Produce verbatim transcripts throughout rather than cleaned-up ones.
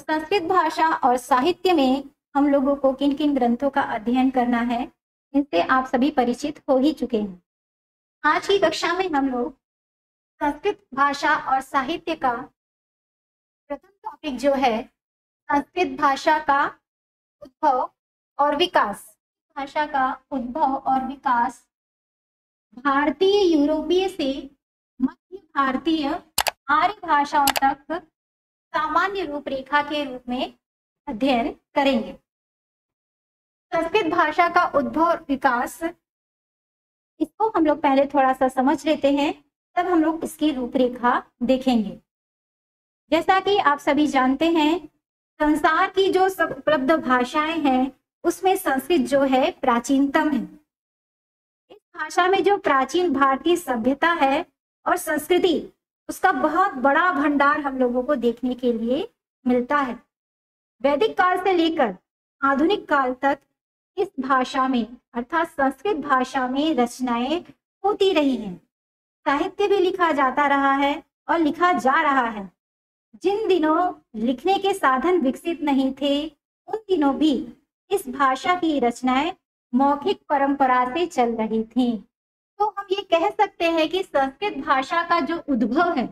संस्कृत भाषा और साहित्य में हम लोगों को किन किन ग्रंथों का अध्ययन करना है, इनसे आप सभी परिचित हो ही चुके हैं। आज की कक्षा में हम लोग संस्कृत भाषा और साहित्य का प्रथम टॉपिक जो है संस्कृत भाषा का उद्भव और विकास, भाषा का उद्भव और विकास भारतीय यूरोपीय से मध्य भारतीय आर्य भाषाओं तक सामान्य रूपरेखा के रूप में अध्ययन करेंगे। संस्कृत भाषा का उद्भव और विकास, इसको हम लोग पहले थोड़ा सा समझ लेते हैं, तब हम लोग इसकी रूपरेखा देखेंगे। जैसा कि आप सभी जानते हैं, संसार की जो सब उपलब्ध भाषाएं हैं उसमें संस्कृत जो है प्राचीनतम है। इस भाषा में जो प्राचीन भारतीय सभ्यता है और संस्कृति, उसका बहुत बड़ा भंडार हम लोगों को देखने के लिए मिलता है। वैदिक काल से लेकर आधुनिक काल तक इस भाषा में अर्थात संस्कृत भाषा में रचनाएं होती रही हैं, साहित्य भी लिखा जाता रहा है और लिखा जा रहा है। जिन दिनों लिखने के साधन विकसित नहीं थे, उन दिनों भी इस भाषा की रचनाएं मौखिक परंपरा से चल रही थीं। तो हम ये कह सकते हैं कि संस्कृत भाषा का जो उद्भव है,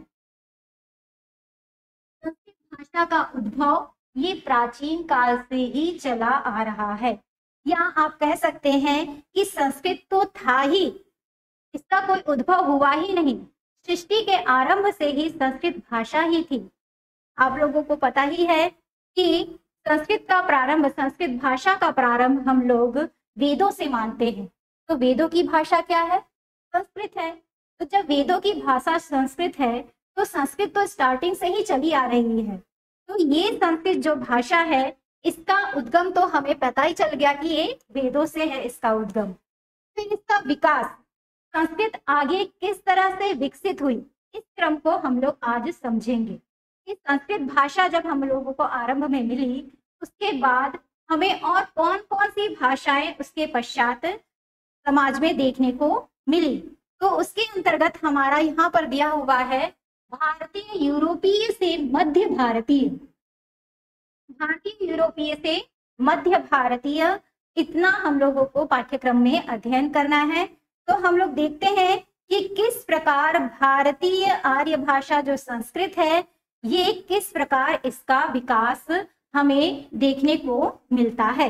संस्कृत भाषा का उद्भव ये प्राचीन काल से ही चला आ रहा है, या आप कह सकते हैं कि संस्कृत तो था ही, इसका कोई उद्भव हुआ ही नहीं। सृष्टि के आरंभ से ही संस्कृत भाषा ही थी। आप लोगों को पता ही है कि संस्कृत का प्रारंभ, संस्कृत भाषा का प्रारंभ हम लोग वेदों से मानते हैं। तो वेदों की भाषा क्या है? संस्कृत है। तो जब वेदों की भाषा संस्कृत है, तो संस्कृत तो स्टार्टिंग से ही चली आ रही है। तो ये संस्कृत जो भाषा है, इसका उद्गम तो हमें पता ही चल गया कि ये वेदों से है इसका उद्गम। फिर इसका विकास, संस्कृत आगे किस तरह से विकसित हुई, इस क्रम को हम लोग आज समझेंगे। कि संस्कृत भाषा जब हम लोगों को आरंभ में मिली, उसके बाद हमें और कौन कौन सी भाषाएं उसके पश्चात समाज में देखने को मिली। तो उसके अंतर्गत हमारा यहाँ पर दिया हुआ है भारतीय यूरोपीय से मध्य भारतीय, भारतीय यूरोपीय से मध्य भारतीय, इतना हम लोगों को पाठ्यक्रम में अध्ययन करना है। तो हम लोग देखते हैं कि किस प्रकार भारतीय आर्य भाषा जो संस्कृत है, ये किस प्रकार इसका विकास हमें देखने को मिलता है।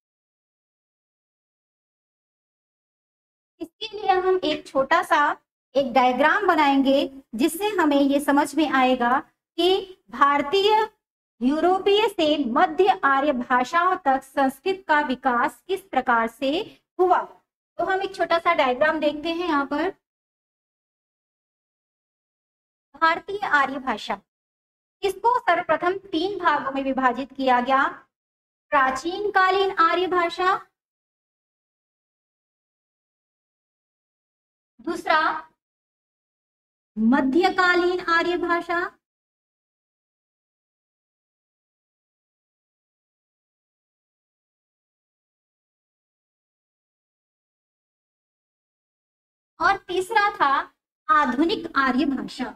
इसके लिए हम एक छोटा सा एक डायग्राम बनाएंगे, जिससे हमें ये समझ में आएगा कि भारतीय यूरोपीय से मध्य आर्य भाषाओं तक संस्कृत का विकास किस प्रकार से हुआ। तो हम एक छोटा सा डायग्राम देखते हैं यहाँ पर। भारतीय आर्य भाषा, इसको सर्वप्रथम तीन भागों में विभाजित किया गया। प्राचीन कालीन आर्य भाषा, दूसरा मध्यकालीन आर्य भाषा, और तीसरा था आधुनिक आर्य भाषा।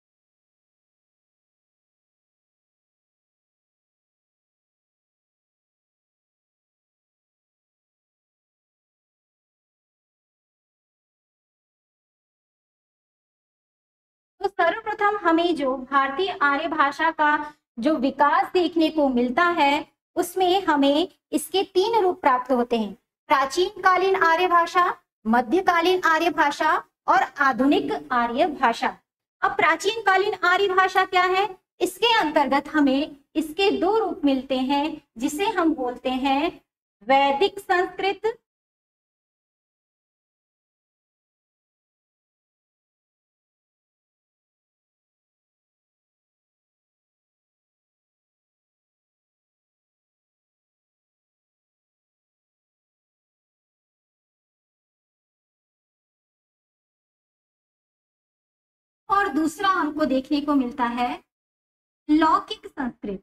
तो सर्वप्रथम हमें जो भारतीय आर्य भाषा का जो विकास देखने को मिलता है, उसमें हमें इसके तीन रूप प्राप्त होते हैं। प्राचीन कालीन आर्य भाषा, मध्यकालीन आर्य भाषा और आधुनिक आर्य भाषा। अब प्राचीन कालीन आर्य भाषा क्या है? इसके अंतर्गत हमें इसके दो रूप मिलते हैं, जिसे हम बोलते हैं वैदिक संस्कृत और दूसरा हमको देखने को मिलता है लौकिक संस्कृत।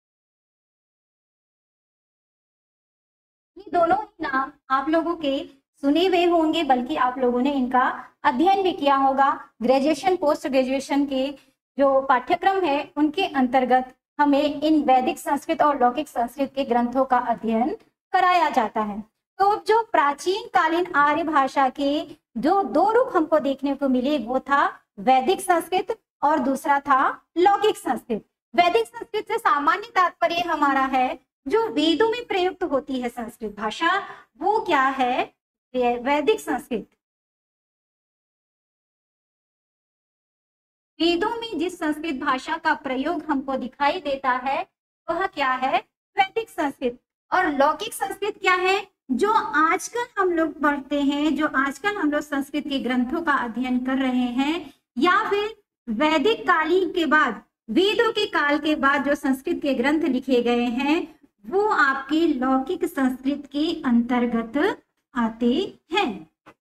ये दोनों ही नाम आप लोगों के सुने हुए होंगे बल्कि आप लोगों ने इनका अध्ययन भी किया होगा। ग्रेजुएशन पोस्ट ग्रेजुएशन के जो पाठ्यक्रम है उनके अंतर्गत हमें इन वैदिक संस्कृत और लौकिक संस्कृत के ग्रंथों का अध्ययन कराया जाता है। तो जो प्राचीन कालीन आर्य भाषा के जो दो रूप हमको देखने को मिले वो था वैदिक संस्कृत और दूसरा था लौकिक संस्कृत। वैदिक संस्कृत से सामान्य तात्पर्य हमारा है जो वेदों में प्रयुक्त होती है संस्कृत भाषा, वो क्या है, वैदिक संस्कृत। वेदों में जिस संस्कृत भाषा का प्रयोग हमको दिखाई देता है वह क्या है, वैदिक संस्कृत। और लौकिक संस्कृत क्या है, जो आजकल हम लोग पढ़ते हैं, जो आजकल हम लोग संस्कृत के ग्रंथों का अध्ययन कर रहे हैं, या फिर वैदिक कालीन के बाद, वेदों के काल के बाद जो संस्कृत के ग्रंथ लिखे गए हैं वो आपके लौकिक संस्कृत के अंतर्गत आते हैं।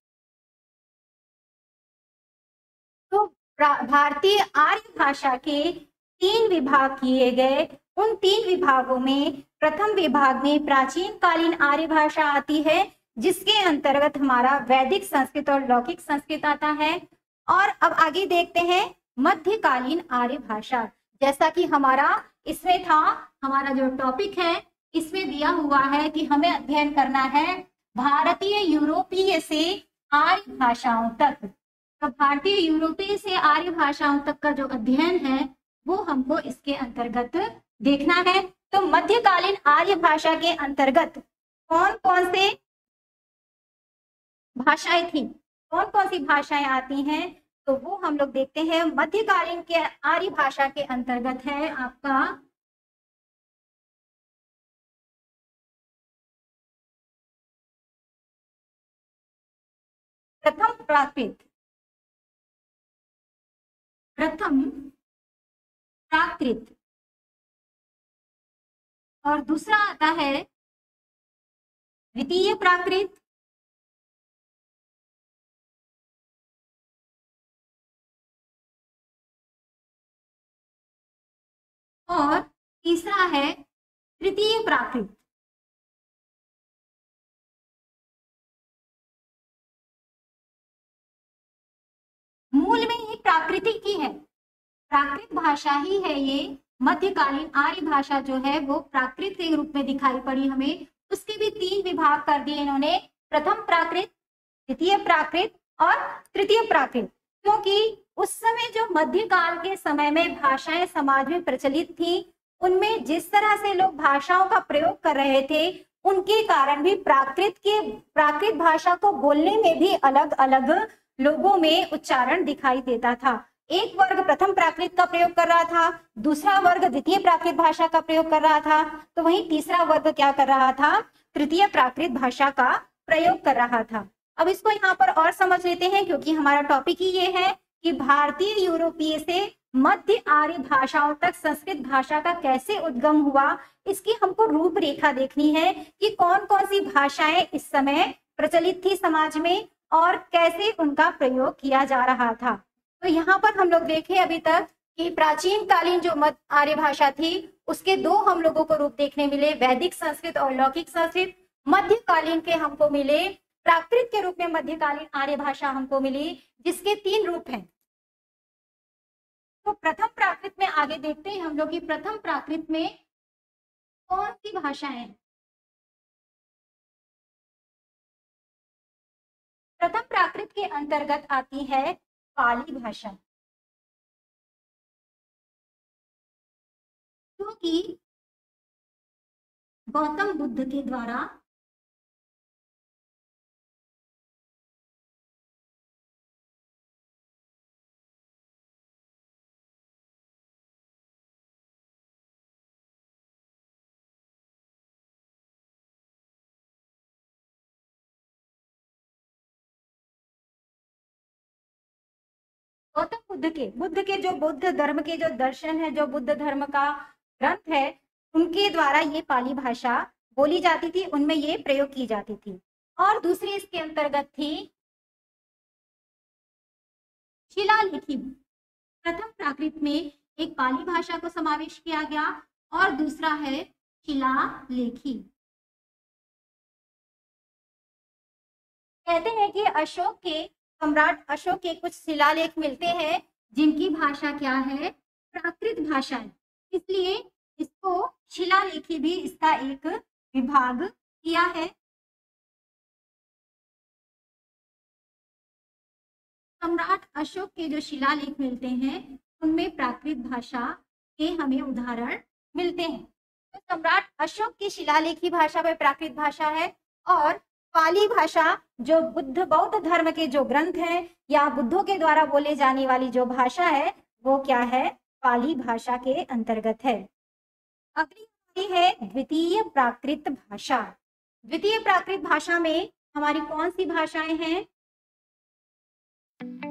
तो भारतीय आर्य भाषा के तीन विभाग किए गए। उन तीन विभागों में प्रथम विभाग में प्राचीन कालीन आर्य भाषा आती है, जिसके अंतर्गत हमारा वैदिक संस्कृत और लौकिक संस्कृत आता है। और अब आगे देखते हैं मध्यकालीन आर्य भाषा। जैसा कि हमारा इसमें था, हमारा जो टॉपिक है इसमें दिया हुआ है कि हमें अध्ययन करना है भारतीय यूरोपीय से आर्य भाषाओं तक। तो भारतीय यूरोपीय से आर्य भाषाओं तक का जो अध्ययन है वो हमको इसके अंतर्गत देखना है। तो मध्यकालीन आर्य भाषा के अंतर्गत कौन कौन से भाषाएं थी, कौन कौन सी भाषाएं आती हैं, तो वो हम लोग देखते हैं। मध्यकालीन के आर्य भाषा के अंतर्गत है आपका प्रथम प्राकृत, प्रथम प्राकृत, और दूसरा आता है द्वितीय प्राकृत, और तीसरा है तृतीय प्राकृत। मूल में ये प्राकृतिक ही है, प्राकृत भाषा ही है ये। मध्यकालीन आर्य भाषा जो है वो प्राकृत के रूप में दिखाई पड़ी हमें। उसके भी तीन विभाग कर दिए इन्होंने, प्रथम प्राकृत, द्वितीय प्राकृत और तृतीय प्राकृत। क्योंकि उस समय जो मध्यकाल के समय में भाषाएं समाज में प्रचलित थी, उनमें जिस तरह से लोग भाषाओं का प्रयोग कर रहे थे उनके कारण भी प्राकृत के प्राकृत भाषा को बोलने में भी अलग अलग लोगों में उच्चारण दिखाई देता था। एक वर्ग प्रथम प्राकृत का प्रयोग कर रहा था, दूसरा वर्ग द्वितीय प्राकृत भाषा का प्रयोग कर रहा था, तो वहीं तीसरा वर्ग क्या कर रहा था, तृतीय प्राकृत भाषा का प्रयोग कर रहा था। अब इसको यहाँ पर और समझ लेते हैं, क्योंकि हमारा टॉपिक ही ये है कि भारतीय यूरोपीय से मध्य आर्य भाषाओं तक संस्कृत भाषा का कैसे उद्गम हुआ, इसकी हमको रूपरेखा देखनी है कि कौन कौन सी भाषाएं इस समय प्रचलित थी समाज में और कैसे उनका प्रयोग किया जा रहा था। तो यहाँ पर हम लोग देखें अभी तक कि प्राचीन कालीन जो मध्य आर्य भाषा थी उसके दो हम लोगों को रूप देखने मिले, वैदिक संस्कृत और लौकिक संस्कृत। मध्यकालीन के हमको मिले प्राकृत के रूप में मध्यकालीन आर्य भाषा हमको मिली, जिसके तीन रूप हैं। तो प्रथम प्राकृत में आगे देखते हैं हम लोग कि प्रथम प्राकृत में कौन सी भाषाएं हैं। प्रथम प्राकृत के अंतर्गत आती है पाली भाषा, जो कि गौतम बुद्ध के द्वारा गौतम बुद्ध के बुद्ध के जो बुद्ध धर्म के जो दर्शन है, जो बुद्ध धर्म का ग्रंथ है, उनके द्वारा ये पाली भाषा बोली जाती थी, उनमें ये प्रयोग की जाती थी। और दूसरी इसके अंतर्गत थी शिलालिखी। प्रथम प्राकृत में एक पाली भाषा को समावेश किया गया और दूसरा है शिलालेखी। कहते हैं कि अशोक के सम्राट अशोक के कुछ शिलालेख मिलते हैं जिनकी भाषा क्या है, प्राकृत भाषा है, इसलिए इसको शिलालेखी भी इसका एक विभाग किया है। सम्राट अशोक के जो शिलालेख मिलते हैं उनमें प्राकृत भाषा के हमें उदाहरण मिलते हैं। तो सम्राट अशोक की शिलालेखी भाषा में प्राकृत भाषा है, और पाली भाषा जो बुद्ध बौद्ध धर्म के जो ग्रंथ हैं या बुद्धों के द्वारा बोले जाने वाली जो भाषा है वो क्या है, पाली भाषा के अंतर्गत है। अगली है द्वितीय प्राकृत भाषा। द्वितीय प्राकृत भाषा में हमारी कौन सी भाषाएं हैं?